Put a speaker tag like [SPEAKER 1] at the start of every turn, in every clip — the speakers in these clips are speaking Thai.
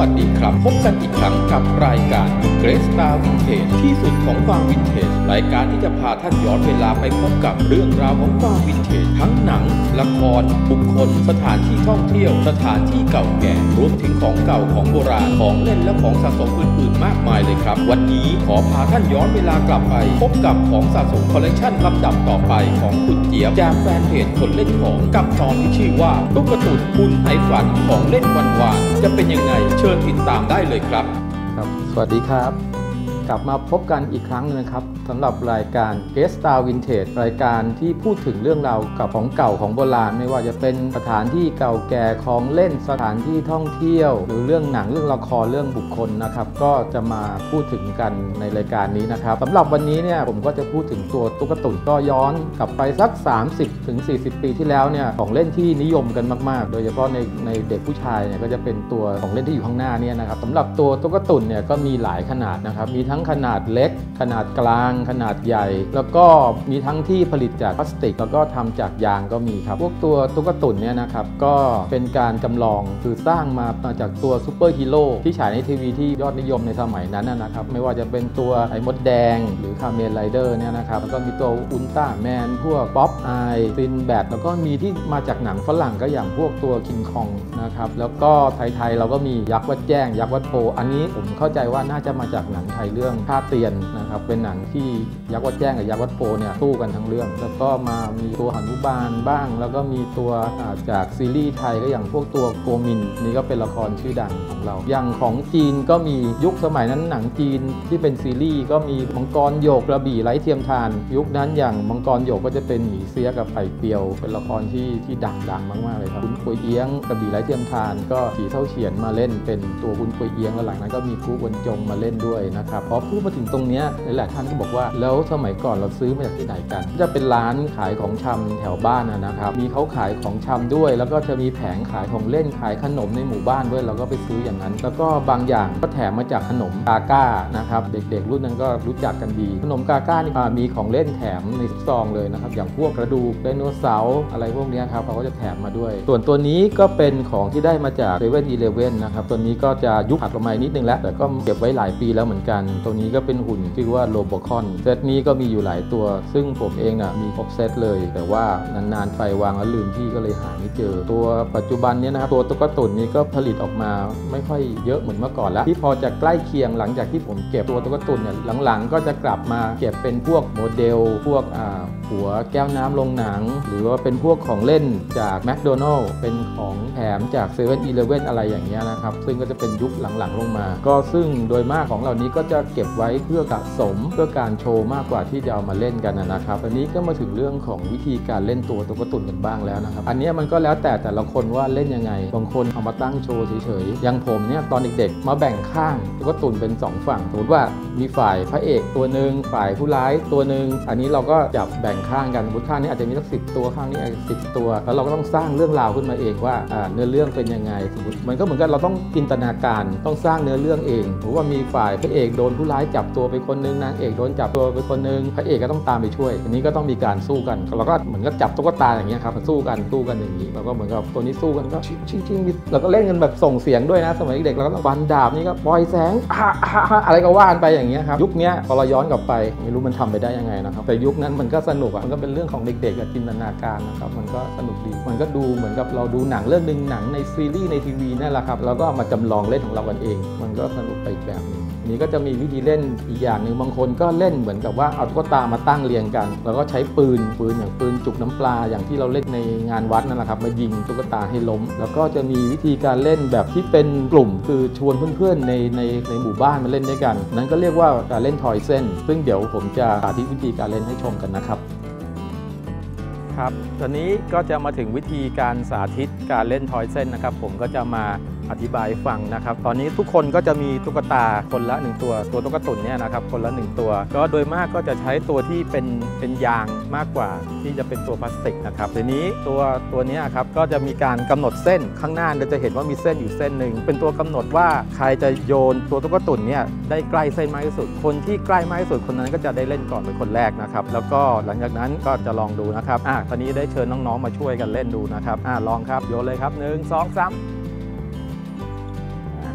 [SPEAKER 1] วัสดีครับพบกันอีกครั้งกับรายการ Great Star Vintage ที่สุดของความวินเทจรายการที่จะพาท่านย้อนเวลาไปพบกับเรื่องราวของความวินเทจทั้งหนังละครบุคคลสถานที่ท่องเที่ยวสถานที่เก่าแก่รวมถึงของเก่าของโบราณของเล่นและของสะสมอื่นๆมากมายเลยครับวันนี้ขอพาท่านย้อนเวลากลับไปพบกับของสะสมคอลเลกชันลำดับต่อไปของคุณเจี๊ยบจากแฟนเพจคนเล่นของกับตอนที่ชื่อว่าตุ๊กตุนบุญไอฝันของเล่นวันวานจะเป็นยังไงเชิญติดตามได้เลยครับ
[SPEAKER 2] สวัสดีครับกลับมาพบกันอีกครั้งนึงนะครับสำหรับรายการ Great Star Vintage รายการที่พูดถึงเรื่องราวกับของเก่าของโบราณไม่ว่าจะเป็นสถานที่เก่าแก่ของเล่นสถานที่ท่องเที่ยวหรือเรื่องหนังเรื่องละครเรื่องบุคคลนะครับก็จะมาพูดถึงกันในรายการนี้นะครับสำหรับวันนี้เนี่ยผมก็จะพูดถึงตัวตุ๊กตุนก็ย้อนกลับไปสัก 30-40 ปีที่แล้วเนี่ยของเล่นที่นิยมกันมากๆโดยเฉพาะในเด็กผู้ชายเนี่ยก็จะเป็นตัวของเล่นที่อยู่ข้างหน้าเนี่ยนะครับสำหรับตัวตุ๊กตุนเนี่ยก็มีหลายขนาดนะครับมีทั้งขนาดเล็กขนาดกลางขนาดใหญ่แล้วก็มีทั้งที่ผลิตจากพลาสติกแล้วก็ทำจากยางก็มีครับพวกตัวตุ๊กตุนเนี่ยนะครับก็เป็นการจำลองคือสร้างมาจากตัวซูเปอร์ฮีโร่ที่ฉายในทีวีที่ยอดนิยมในสมัยนั้นนะครับไม่ว่าจะเป็นตัวไอ้มดแดงหรือคาเมนไรเดอร์เนี่ยนะครับแล้วก็มีตัวอุลตร้าแมนพวกป๊อปอายซินแบดแล้วก็มีที่มาจากหนังฝรั่งก็อย่างพวกตัวคิงคองนะครับแล้วก็ไทยๆเราก็มียักษ์วัดแจ้งยักษ์วัดโพอันนี้ผมเข้าใจว่าน่าจะมาจากหนังไทยเรื่องท่าเตียนนะครับเป็นหนังที่ยักษ์วัดแจ้งกับยักษ์วัดโพเนี่ยสู้กันทั้งเรื่องแล้วก็มามีตัวหนุบาลบ้างแล้วก็มีตัวจากซีรีส์ไทยก็อย่างพวกตัวโกมินนี่ก็เป็นละครชื่อดังของเราอย่างของจีนก็มียุคสมัยนั้นหนังจีนที่เป็นซีรีส์ก็มีมังกรหยกกระบี่ไร้เทียมทานยุคนั้นอย่างมังกรหยกก็จะเป็นหมีเสียกับไผ่เปียวเป็นละครที่ดังมากๆเลยครับคุณควยเอี้ยงกระบี่ไร้เทียมทานก็สีเท่าเฉียนมาเล่นเป็นตัวคุณควยเอี้ยงแล้วหลังนั้นก็มีครูบรรจงมาเล่นด้วยนะครับพอพูดมาถึงตรงนี้หลายท่านก็บอกว่าแล้วสมัยก่อนเราซื้อมาจากที่ไหนกันจะเป็นร้านขายของชำแถวบ้านนะครับมีเขาขายของชำด้วยแล้วก็จะมีแผงขายของเล่นขายขนมในหมู่บ้านด้วยเราก็ไปซื้ออย่างนั้นแล้วก็บางอย่างก็แถมมาจากขนมกาก้านะครับเด็กๆรุ่นนั้นก็รู้จักกันดีขนมกาก้านี่มีของเล่นแถมในซองเลยนะครับอย่างพวกกระดูกไดโนเสาร์อะไรพวกนี้ครับเขาก็จะแถมมาด้วยส่วนตัวนี้ก็เป็นของที่ได้มาจากเซเว่นอีเลฟเว่นนะครับตัวนี้ก็จะยุคถัดลงมานิดนึงแล้วแต่ก็เก็บไว้หลายปีแล้วเหมือนกันตัวนี้ก็เป็นหุ่นชื่อว่าโรบอคอนเซตนี้ก็มีอยู่หลายตัวซึ่งผมเองมีครบเซตเลยแต่ว่านานๆไปวางแล้วลืมที่ก็เลยหาไม่เจอตัวปัจจุบันนี้นะครับตัวตุ๊กตุนนี้ก็ผลิตออกมาไม่ค่อยเยอะเหมือนเมื่อก่อนแล้วที่พอจะใกล้เคียงหลังจากที่ผมเก็บตัวตุ๊กตุนเนี่ยหลังๆก็จะกลับมาเก็บเป็นพวกโมเดลพวกหัวแก้วน้ำลงหนังหรือว่าเป็นพวกของเล่นจากแมคโดนัลล์เป็นของแถมจากเซเว่นอีเลฟเว่นอะไรอย่างเงี้ยนะครับซึ่งก็จะเป็นยุคหลังๆลงมาก็ซึ่งโดยมากของเหล่านี้ก็จะเก็บไว้เพื่อสะสมเพื่อการโชว์มากกว่าที่จะเอามาเล่นกันนะครับอันนี้ก็มาถึงเรื่องของวิธีการเล่นตัวตุ๊กตุนกันบ้างแล้วนะครับอันนี้มันก็แล้วแต่ละคนว่าเล่นยังไงบางคนเอามาตั้งโชว์เฉยๆอย่างผมเนี่ยตอนเด็กๆมาแบ่งข้างตุ๊กตุนเป็น2ฝั่งสมมติว่ามีฝ่ายพระเอกตัวหนึ่งฝ่ายผู้ร้ายตัวหนึ่งอันนี้เราก็จับแบ่งข้างกันสมมติข้างนี้อาจจะมีสัก10 ตัวข้างนี้อาจจะ10 ตัวแล้วเราก็ต้องสร้างเรื่องราวขึ้นมาเองว่าเนื้อเรื่องเป็นยังไงสมมติมันก็เหมือนกันเราต้องจินตนาการต้องสร้างเนื้อเรื่องเองหรือว่ามีฝ่ายพระเอกโดนผู้ร้ายจับตัวไปคนนึงนางเอกโดนจับตัวไปคนนึงพระเอกก็ต้องตามไปช่วยอันนี้ก็ต้องมีการสู้กันเราก็เหมือนกับจับตุ๊กตาอย่างเงี้ยครับสู้กันอย่างนี้เราก็เหมือนกับตัวนี้สู้กันก็ชิงเราก็เล่นกันแบบส่งเสียงด้วยนะสมัยเด็กเราก็ฟันดาบนี่ก็ปล่อยแสงอะไรก็ว่านไปอย่างเงี้ยครับยุคนี้พอเราย้อนกลับไปไม่รู้มันทำไปได้ยังไงนะครับแต่ยุคนั้นมันก็สนุกมันก็เป็นเรื่องของเด็กๆกับจินตนาการนะครับมันก็สนุกดีมันก็ดูเหมือนกับเราดูหนังเรื่องนึงหนังในซีรีส์ในทีวีนั่นแหละครับเราก็มาจำลองเล่นของเรากันเองมันก็สนุกไปอีกแบบนึงนี้ก็จะมีวิธีเล่นอีกอย่างหนึ่งบางคนก็เล่นเหมือนกับว่าเอาตุ๊กตามาตั้งเรียงกันแล้วก็ใช้ปืนอย่างปืนจุกน้ำปลาอย่างที่เราเล่นในงานวัดนั่นแหละครับมายิงตุ๊กตาให้ล้มแล้วก็จะมีวิธีการเล่นแบบที่เป็นกลุ่มคือชวนเพื่อนๆในหมู่บ้านมาเล่นด้วยกันนั้นก็เรียกว่าการเล่นทอยเส้นซึ่งเดี๋ยวผมจะสาธิตวิธีการเล่นให้ชมกันนะครับครับตอนนี้ก็จะมาถึงวิธีการสาธิตการเล่นทอยเส้นนะครับผมก็จะมาอธิบายฟังนะครับตอนนี้ทุกคนก็จะมีตุ๊กตาคนละ1ตัวตุ๊กตุนเนี่ยนะครับคนละ1ตัวก็โดยมากก็จะใช้ตัวที่เป็นยางมากกว่าที่จะเป็นตัวพลาสติกนะครับทีนี้ตัวนี้ครับก็จะมีการกำหนดเส้นข้างหน้าเราจะเห็นว่ามีเส้นอยู่เส้นหนึ่งเป็นตัวกำหนดว่าใครจะโยนตัวตุ๊กตุนเนี่ยได้ใกล้เส้นมากที่สุดคนที่ใกล้มากที่สุดคนนั้นก็จะได้เล่นก่อนเป็นคนแรกนะครับแล้วก็หลังจากนั้นก็จะลองดูนะครับตอนนี้ได้เชิญน้องๆมาช่วยกันเล่นดูนะครับลองครับโยนเลยครับ1 2 3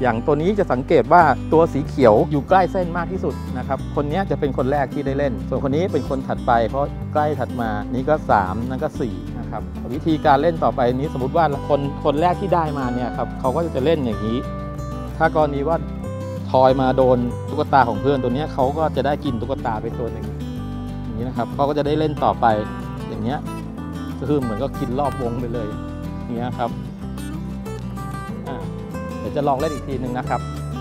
[SPEAKER 2] อย่างตัวนี้จะสังเกตว่าตัวสีเขียวอยู่ใกล้เส้นมากที่สุดนะครับคนนี้จะเป็นคนแรกที่ได้เล่นส่วนคนนี้เป็นคนถัดไปเพราะใกล้ถัดมานี้ก็3นั่นก็4นะครับวิธีการเล่นต่อไปนี้สมมติว่าคนแรกที่ได้มาเนี่ยครับเขาก็จะเล่นอย่างนี้ถ้ากรณีว่าทอยมาโดนตุ๊กตาของเพื่อนตัวนี้เขาก็จะได้กินตุ๊กตาไปตัวหนึ่งอย่างนี้นะครับเขาก็จะได้เล่นต่อไปอย่างเงี้ยก็คือเหมือนก็กินรอบวงไปเลยอย่างเงี้ยครับเดี๋ยวจะลองเล่นอีกทีหนึ่งนะครับ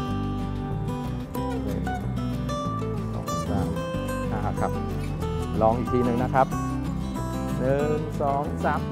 [SPEAKER 2] ครับลองอีกทีหนึ่งนะครับ1 2 3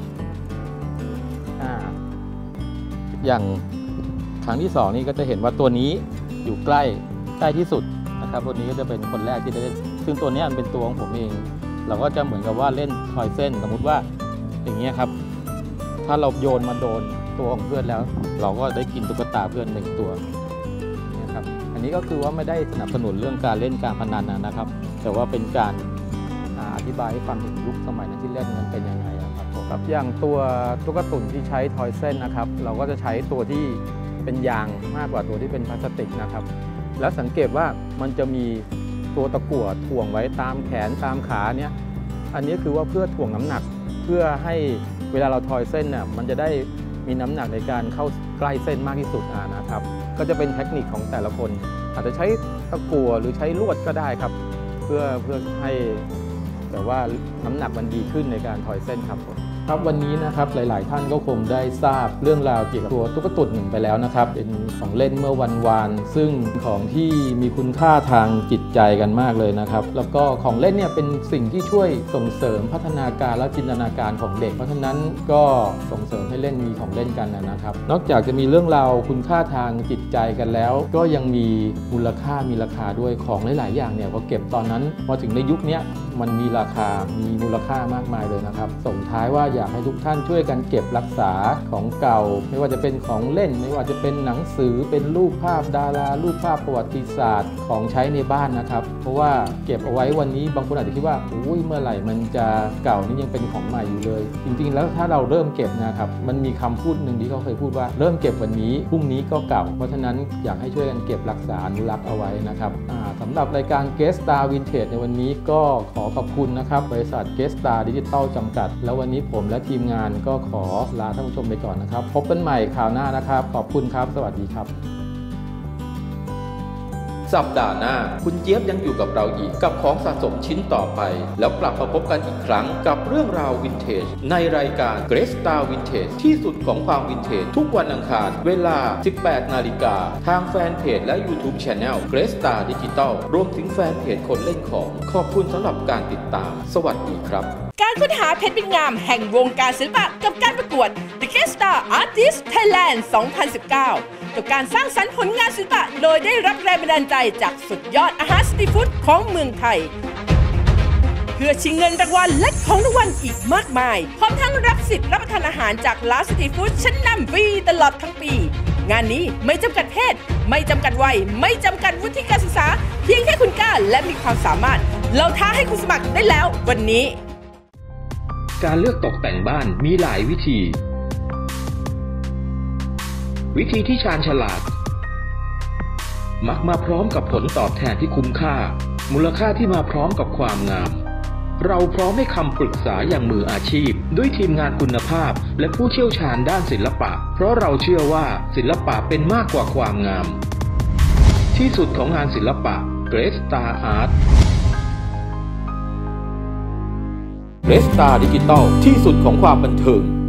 [SPEAKER 2] อย่างครั้งที่2นี่ก็จะเห็นว่าตัวนี้อยู่ใกล้ที่สุดนะครับตัวนี้ก็จะเป็นคนแรกที่ได้เล่นซึ่งตัวนี้มันเป็นตัวของผมเองเราก็จะเหมือนกับว่าเล่นทอยเส้นสมมติว่าอย่างเงี้ยครับถ้าเราโยนมาโดนตัวของเพื่อนแล้วเราก็ได้กินตุ๊กตาเพื่อน1ตัวนี่ครับอันนี้ก็คือว่าไม่ได้สนับสนุนเรื่องการเล่นการพนันนะครับแต่ว่าเป็นการอธิบายให้ฟังถึงยุคสมัยนั้นที่เล่นมันเป็นยังไงครับอย่างตัวตุ๊กตุ่นที่ใช้ทอยเส้นนะครับเราก็จะใช้ตัวที่เป็นยางมากกว่าตัวที่เป็นพลาสติกนะครับแล้วสังเกตว่ามันจะมีตัวตะกั่วถ่วงไว้ตามแขนตามขาเนี่ยอันนี้คือว่าเพื่อถ่วงน้ำหนักเพื่อให้เวลาเราทอยเส้นเนี่ยมันจะได้มีน้ำหนักในการเข้าใกล้เส้นมากที่สุดนะครับก็จะเป็นเทคนิคของแต่ละคนอาจจะใช้ตะกั่วหรือใช้ลวดก็ได้ครับเพื่อให้แต่ว่าน้ำหนักมันดีขึ้นในการทอยเส้นครับครับวันนี้นะครับหลายๆท่านก็คงได้ทราบเรื่องราวเกี่ยวกับตัวตุ๊กตุ่นไปแล้วนะครับเป็นของเล่นเมื่อวันวานซึ่งของที่มีคุณค่าทางจิตใจกันมากเลยนะครับแล้วก็ของเล่นเนี่ยเป็นสิ่งที่ช่วยส่งเสริมพัฒนาการและจินตนาการของเด็กเพราะฉะนั้นก็ส่งเสริมให้เล่นมีของเล่นกันนะครับนอกจากจะมีเรื่องราวคุณค่าทางจิตใจกันแล้วก็ยังมีมูลค่ามีราคาด้วยของหลายๆอย่างเนี่ยพอเก็บตอนนั้นพอถึงในยุคนี้มันมีราคามีมูลค่ามากมายเลยนะครับส่งท้ายว่าอยากให้ทุกท่านช่วยกันเก็บรักษาของเก่าไม่ว่าจะเป็นของเล่นไม่ว่าจะเป็นหนังสือเป็นรูปภาพดารารูปภาพประวัติศาสตร์ของใช้ในบ้านนะครับเพราะว่าเก็บเอาไว้วันนี้บางคนอาจจะคิดว่าอุ้ยเมื่อไหร่มันจะเก่านี่ยังเป็นของใหม่อยู่เลยจริงๆแล้วถ้าเราเริ่มเก็บนะครับมันมีคำพูดหนึ่งที่เขาเคยพูดว่าเริ่มเก็บวันนี้พรุ่งนี้ก็เก่าเพราะฉะนั้นอยากให้ช่วยกันเก็บรักษาอนุรักษ์เอาไว้นะครับสำหรับรายการ Guest Star Vintage ในวันนี้ก็ขอขอบคุณนะครับบริษัท Guest Star Digital จำกัดแล้ววันนี้ผมและทีมงานก็ขอลาท่านผู้ชมไปก่อนนะครับพบกันใหม่คราวหน้านะครับขอบคุณครับสวัสดีครับ
[SPEAKER 1] สัปดาห์หน้าคุณเจี๊ยบยังอยู่กับเราอีกกับของสะสมชิ้นต่อไปแล้วกลับมาพบกันอีกครั้งกับเรื่องราววินเทจในรายการ Great Star Vintage ที่สุดของความวินเทจทุกวันอังคารเวลา 18 นาฬิกาทางแฟนเพจและ YouTube Channel Great Star Digital รวมถึงแฟนเพจคนเล่นของขอบคุณสำหรับการติดตามสวัสดีครับ
[SPEAKER 3] การค้นหาเพชรเป็นงามแห่งวงการศิลปะกับการประกวด The Guest Star Artist Thailand 2019 กับการสร้างสรรค์ผลงานศิลปะโดยได้รับแรงบันดาลใจจากสุดยอดอาหารสตรีทฟู้ดของเมืองไทยเพื่อชิงเงินรางวัลและของรางวัลอีกมากมายพร้อมทั้งรับสิทธิ์รับประทานอาหารจากร้านสตรีทฟู้ดชั้นนำฟรีตลอดทั้งปีงานนี้ไม่จำกัดเพศไม่จำกัดวัยไม่จำกัดวุฒิการศึกษาเพียงแค่คุณกล้าและมีความสามารถเราท้าให้คุณสมัครได้แล้ววันนี้
[SPEAKER 1] การเลือกตกแต่งบ้านมีหลายวิธีที่ชาญฉลาดมักมาพร้อมกับผลตอบแทนที่คุ้มค่ามูลค่าที่มาพร้อมกับความงามเราพร้อมให้คำปรึกษาอย่างมืออาชีพด้วยทีมงานคุณภาพและผู้เชี่ยวชาญด้านศิลปะเพราะเราเชื่อว่าศิลปะเป็นมากกว่าความงามที่สุดของงานศิลปะ Great Star Art Great Star Digital ที่สุดของความบันเทิง